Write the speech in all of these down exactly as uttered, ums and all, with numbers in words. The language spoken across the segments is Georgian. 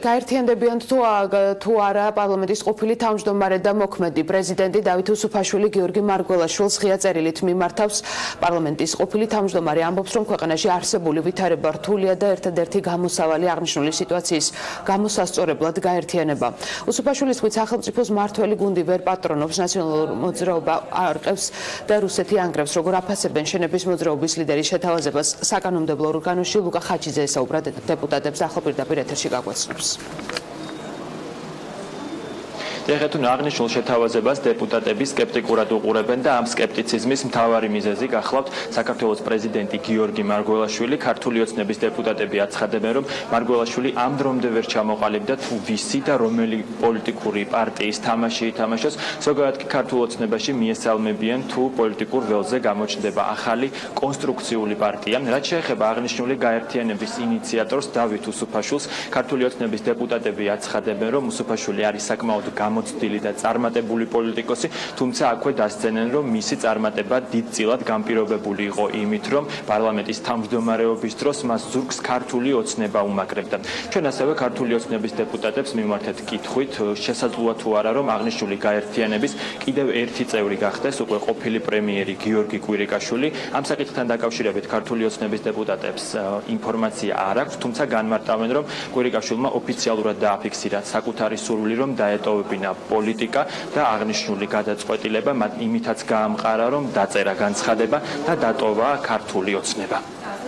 გაერთიანდებიან თუ არა პარლამენტის ყოფილი თავმჯდომარე და მოქმედი პრეზიდენტი დავით უსუფაშვილი გიორგი მარგველაშვილს ღია წერილით მიმართავს. პარლამენტის ყოფილი თავმჯდომარე ამბობს, რომ ქვეყანაში არსებული ვითარება რთულია და ერთადერთი გამოსავალი აღნიშნული სიტუაციის გამოსასწორებლად გაერთიანება. უსუფაშვილის თქმით, სახელმწიფოს მართველი გუნდი ვერ პატრონობს ნაციონალურ მოძრაობა არყევს და რუსეთი ანგრევს, როგორ აფასებენ შენების მოძრაობის ლიდერის შეთავაზებას. საკანონმდებლო ორგანოში ლუკა ხაჩიძე ესაუბრა დეპუტატებს ახლა პირდაპირ ეთერში გაგვეცნობს. ეხეთუნ აღნიშნულ შეთავაზებას დეპუტატები სკეპტიკურად უყურებენ და ამ სკეპტიციზმის მთავარი მიზეზი გახლავთ საქართველოს პრეზიდენტი გიორგი მარგველაშვილი. ქართული ოცნების დეპუტატები აცხადებენ, რომ მარგველაშვილი ამ დრომდე ვერ ჩამოყალიბდა თუ ვისი და რომელი პოლიტიკური პარტიის თამაში ითამაშოს. ზოგადად კი ქართულ ოცნებაში მიესალმებიან თუ პოლიტიკურ ველზე გამოჩნდება ახალი კონსტრუქციული პარტია. რაც შეეხება აღნიშნული გაერთიანების ინიციატორს დავით უსუფაშვილს, ქართული ოცნების დეპუტატები აცხადებენ, რომ უსუფაშვილი არის საკმაოდ გამოცდილი და წარმატებული პოლიტიკოსი, თუმცა აქვე დასცენენ, რომ მისი წარმატება დიდწილად განპირობებული იყო იმით, რომ პარლამენტის თავმჯდომარეობის დროს მას ზურგს ქართული ოცნება უმაგრებდა. ჩვენ ასევე ქართული ოცნების დეპუტატებს მიმართეთ კითხვით, შესაძლოა თუ არა, რომ აღნიშნული გაერთიანების კიდევ ერთი წევრი გახდეს უკვე ყოფილი პრემიერი გიორგი კვირიკაშვილი. ამ საკითხთან დაკავშირებით ქართული ოცნების დეპუტატებს ინფორმაცია არ აქვს, თუმცა განმარტავენ, რომ კვირიკაშვილმა ოფიციალურად დააფიქსირა საკუთარი სურვილი, რომ დაეტოვებინა პოლიტიკა და აღნიშნული გადაწყვეტილება მათ იმითაც გაამყარა, რომ დაწერა განცხადება და დატოვა ქართული ოცნება.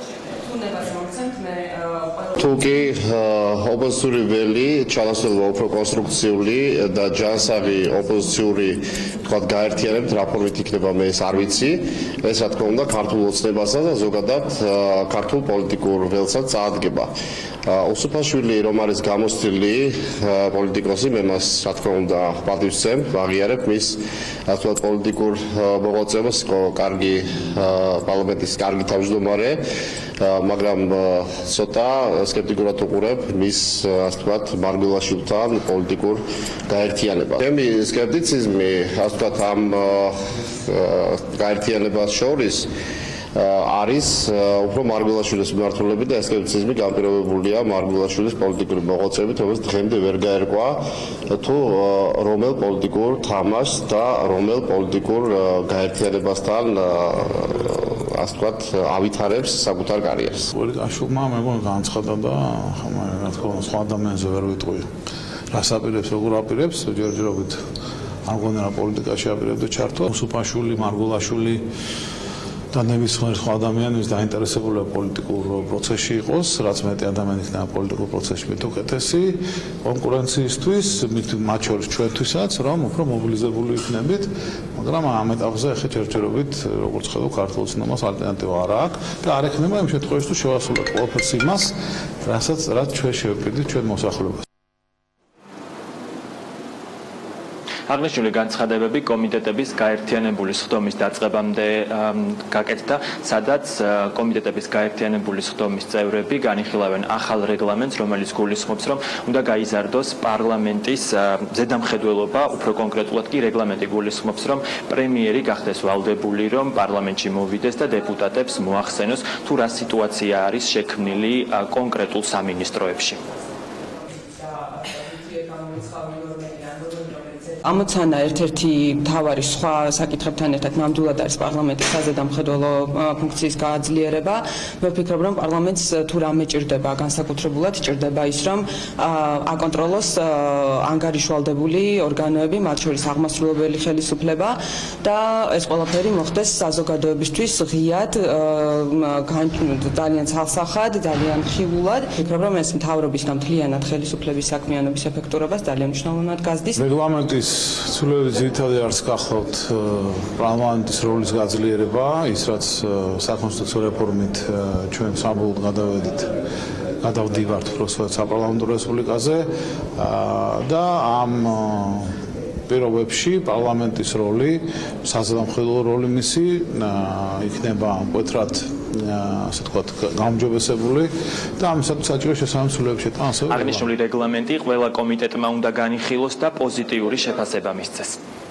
თუკი ოპოზიციური ველი ჩანასწორება უფრო კონსტრუქციული და ჯანსაღი ოპოზიციური თქვა გაერთიანებით რა ფორმით იქნება მე ეს არ ვიცი. ეს რა თქმა უნდა ქართულ ოცნებასა და ზოგადად ქართულ პოლიტიკურ ველსაც წაადგება. უსუფაშვილი რომ არის გამოცდილი პოლიტიკოსი, მე მას რა თქმა უნდა პატივს ვცემ, ვაღიარებ მის ასე პოლიტიკურ მოღვაწეობას, იყო კარგი პარლამენტის კარგი თავმჯდომარე, მაგრამ ცოტა სკეპტიკურად უყურებ მის ასე ვთქვათ მარგველაშვილთან პოლიტიკურ გაერთიანებას. ჩემი სკეპტიციზმი ასე ვთქვათ ამ გაერთიანებას შორის არის უფრო მარგველაშვილის მიმართულებით და ეს სკეპტიციზმი განპირობებულია მარგველაშვილის პოლიტიკური მოღვაწეობით, რომელიც დღემდე ვერ გაერკვა თუ რომელ პოლიტიკურ თამაშს და რომელ პოლიტიკურ გაერთიანებასთან ასე ვთქვათ ავითარებს საკუთარ კარიერს. კვირიკაშვილმა მეგონა განცხადა და რა თქმა უნდა სხვა ადამიანზე ვერ ვიტყვი. რას აპირებს, როგორ აპირებს, ჯერჯერობით არ მგონია რა პოლიტიკაში აპირებდა ჩართვა. უსუფაშვილი, მარგველაშვილი და ნებისმიერ სხვა ადამიანი ვის დაინტერესებულია პოლიტიკურ პროცესში იყოს, რაც მეტი ადამიანი იქნება პოლიტიკურ პროცესში, მით უკეთესი კონკურენციისთვის, მათ შორის ჩვენთვისაც, რომ უფრო მობილიზებული იქნებით, მაგრამ ამ ეტაპზე ახლა ჯერჯერობით, როგორც ხედავ, ქართულ ოცნებას ალტერნატივა არ აქვს და არ ექნება იმ შემთხვევაში, თუ შევასრულოთ ყველაფერს იმას, რასაც რაც ჩვენ შევპირდით ჩვენ მოსახლეობას. აღნიშნული განცხადებები კომიტეტების გაერთიანებული სხდომის დაწყებამდე გაკეთდა, სადაც კომიტეტების გაერთიანებული სხდომის წევრები განიხილავენ ახალ რეგლამენტს, რომელიც გულისხმობს, რომ უნდა გაიზარდოს პარლამენტის ზედამხედველობა, უფრო კონკრეტულად კი რეგლამენტი გულისხმობს, რომ პრემიერი გახდეს ვალდებული, რომ პარლამენტში მოვიდეს და დეპუტატებს მოახსენოს, თუ რა სიტუაცია არის შექმნილი კონკრეტულ სამინისტროებში. ამოცანა ერთ-ერთი მთავარი სხვა საკითხებთან ერთად ნამდვილად არის პარლამენტის საზედამხედველო ფუნქციის გააძლიერება. მე ვფიქრობ, რომ პარლამენტს თუ რამე ჭირდება განსაკუთრებულად, ჭირდება ის, რომ აკონტროლოს ანგარიშვალდებული ორგანოები, მათ შორის აღმასრულებელი ხელისუფლება და ეს ყველაფერი მოხდეს საზოგადოებისთვის ღიად, ძალიან ცალსახად, ძალიან ხილულად. ვფიქრობ, რომ ეს მთავრობის და მთლიანად ხელისუფლების საქმიანობის ეფექტურობას ძალიან მნიშვნელოვნად გაზრდის. რეგლამენტის ცვლილების ძირითადი არის გახლავთ პარლამენტის როლის გაძლიერება, ის რაც საკონსტიტუციო რეფორმით ჩვენ საბოლოოდ გადავედით, გადავდივართ უბრალოდ საპარლამენტო რესპუბლიკაზე და ამ პირობებში პარლამენტის როლი, საზედამხედველო როლი მისი იქნება მკვეთრად ასე ვთქვათ, გაუმჯობესებული და ამისათვის საჭირო შესაბამის ცვლილებების შეტანა. აღნიშნული რეგლამენტი ყველა კომიტეტმა უნდა განიხილოს და პოზიტიური შეფასება მისცეს.